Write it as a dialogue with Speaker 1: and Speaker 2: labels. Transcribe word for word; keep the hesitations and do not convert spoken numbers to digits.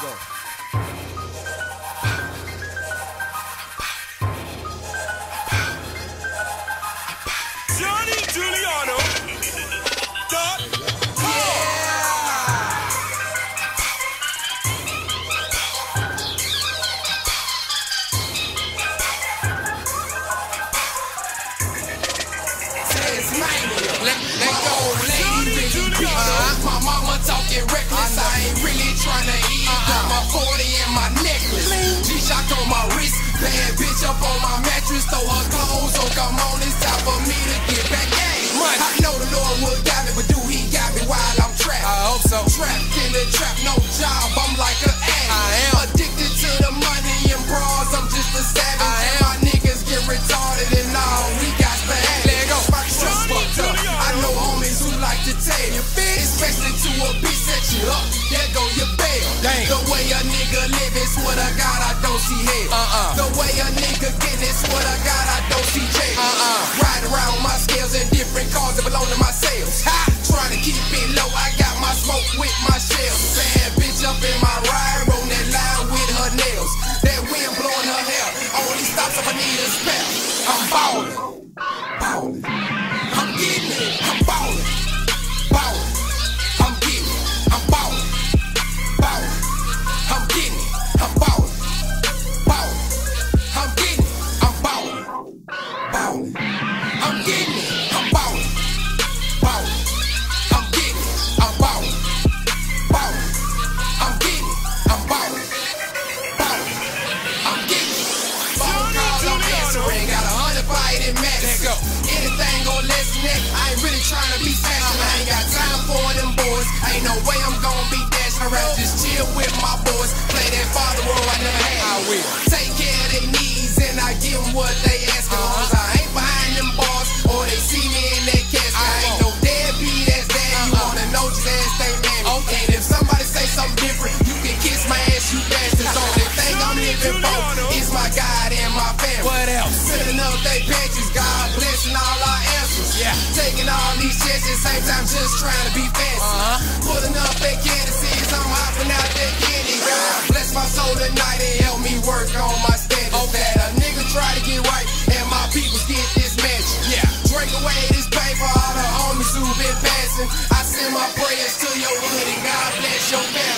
Speaker 1: go.
Speaker 2: Johnny Giuliano. Dot
Speaker 3: Let, let go, lady, really beat uh-huh. My mama talking reckless, I, I ain't really tryna eat. uh-uh. Got my forty and my necklace, G-Shock on my wrist. Bad bitch up on my mattress, throw her clothes, so come on, it's time for me to get back at it. I know the Lord would got me, but do he got me while I'm trapped?
Speaker 1: I hope so.
Speaker 3: Trapped in the trap, no job, I'm like an addict.
Speaker 1: I am
Speaker 3: addicted to the money and bras, I'm just a savage.
Speaker 1: I am.
Speaker 3: My niggas get retarded and all, we got to have it. My trust fucked up, I know homies who like to tell you, especially to a bitch set you up, there go your bail.
Speaker 1: Dang.
Speaker 3: The way a nigga live is what I got, I don't see hell.
Speaker 1: Uh-uh.
Speaker 3: The way a nigga get is what I got, I don't see jail.
Speaker 1: Uh-uh.
Speaker 3: Ride around my scales in different cars that belong to my sales. Ha! Trying to keep it low, I got my smoke with my shells. Bad bitch up in my ride, on that line with her nails. That wind blowing her hair, only stops if I need a spell. I'm ballin', ballin'. I'm getting it, I'm ballin', ballin'. I'm getting it, I'm ballin', ballin'. I'm getting it, I'm ballin', ballin'. I'm getting it, I'm ballin', ballin'. I'm getting it, I'm ballin', ballin'. I'm getting it, I'm ballin', ballin'. I'm getting it, I'm ballin', ballin'. I'm getting it. Phone calls I'm answering, got a hundred fighting matches.
Speaker 1: Go.
Speaker 3: Anything gon' less than that, I ain't really tryna be fashion. I ain't got time for them boys. Ain't no way I'm gon' be dashing around. Just chill with my boys. Play that father role I never had.
Speaker 1: I will.
Speaker 3: Take care of their needs and I give them what they ask for.
Speaker 1: Uh-huh.
Speaker 3: I ain't behind them bars or they see me in that casket. I, I ain't no deadbeat ass dad. Uh-uh. You wanna know just ask they man. Okay. And if somebody say something different, you can kiss my ass, you bastards. Only thing I'm living for is my God and my family.
Speaker 1: What else?
Speaker 3: Filling up they benches, God blessing all our answers.
Speaker 1: Yeah.
Speaker 3: Taking all these chances, same time just trying to be fancy.
Speaker 1: Uh-huh.
Speaker 3: Pulling up at candidacies, I'm hopping out that candy. God bless my soul tonight and help me work on my standards.
Speaker 1: Okay.
Speaker 3: That a nigga try to get right and my peoples get this mansion.
Speaker 1: Yeah.
Speaker 3: Drink away this pain for all the homies who been passing. I send my prayers to your hood and God bless your family.